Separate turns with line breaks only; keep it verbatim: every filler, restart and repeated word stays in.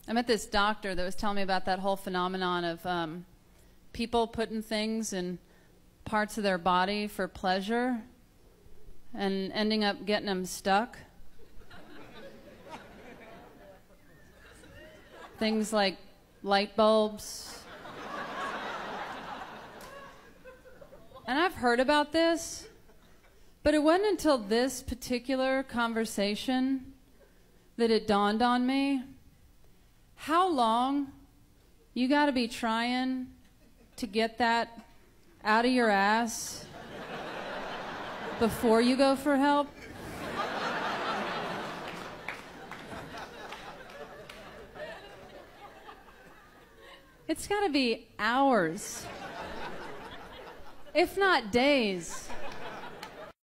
I met this doctor that was telling me about that whole phenomenon of um, people putting things in parts of their body for pleasure and ending up getting them stuck. Things like light bulbs. And I've heard about this, but it wasn't until this particular conversation that it dawned on me how long you got to be trying to get that out of your ass before you go for help. It's got to be hours, if not days.